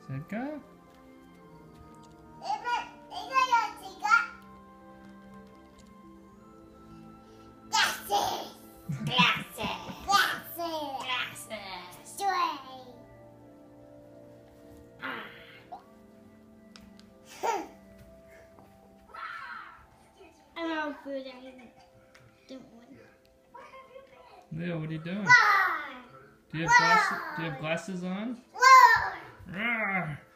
Set, go. Food I don't want. Leo, what are you doing? Roar! Do you have glasses on? Roar! Roar!